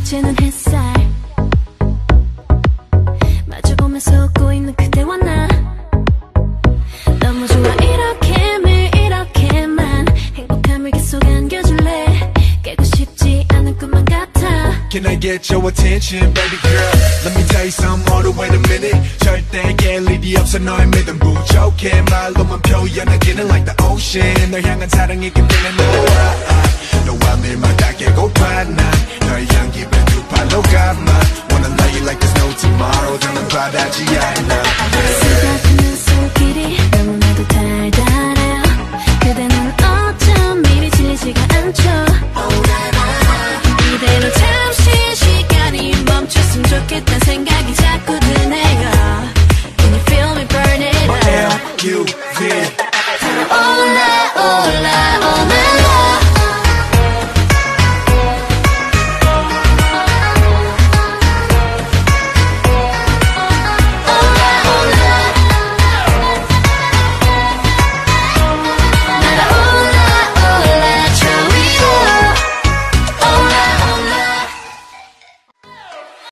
비치는 햇살 마주보면서 웃고 있는 그대와 나 너무 좋아 이렇게 매일 이렇게만 행복함을 계속 안겨줄래 깨고 싶지 않은 꿈만 같아 Can I get your attention baby girl Let me tell you something hold on wait a minute 절대 깰 일이 없어 너의 믿음 부족해 말로만 표현하기는 like the ocean 널 향한 사랑이 기쁘는 너와 밀마다 깨고파 난 너의 향기를 두 팔로 감아 Wanna love you like there's no tomorrow 더는 바라지 않아 쓰다듬는 손길이 너무나도 달달해요 그대는 어쩜 입이 질리지가 않죠 이대로 잠시 시간이 멈췄으면 좋겠단 생각이 자꾸 드네요 Can you feel me burning up QV